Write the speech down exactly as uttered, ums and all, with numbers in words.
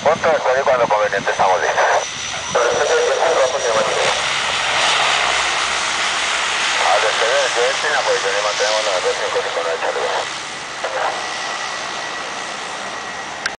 Punto de salir cuando conveniente, estamos listos. Al exterior del D H C, en la posición y mantenemos la dos cinco cinco nueve, Charlie.